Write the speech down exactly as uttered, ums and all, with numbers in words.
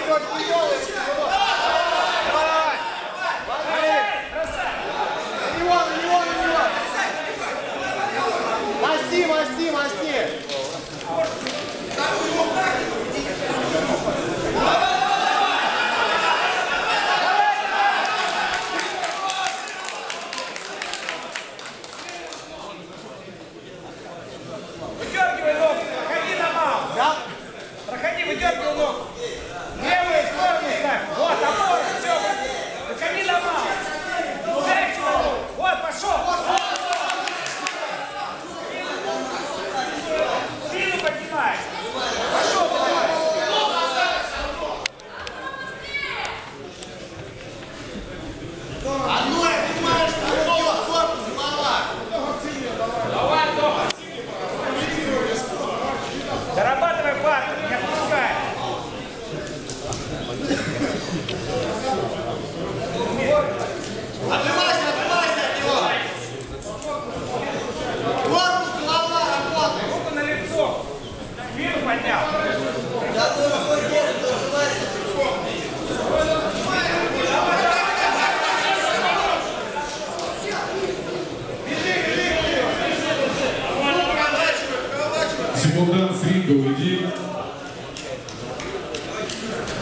Масти, масти, масти! Выдергивай ногу, проходи на мау. Да? Проходи, выдергивай ногу. Левую сторону ставь. Вот, опора, все. Выходи на мау. Дай сюда. Вот, пошел. Спину поднимай. Пошел, давай. Одно, я понимаю, что голова, корпус, голова. Давай, Тоха. Дорабатывай парту, не отпускай. Отбивайся, отбивайся от него. Корпус, голова, работай. Руку на лицо. Спину поднял. Да, ну, какой корпус, отбивайся. Симултан с ринга уйди.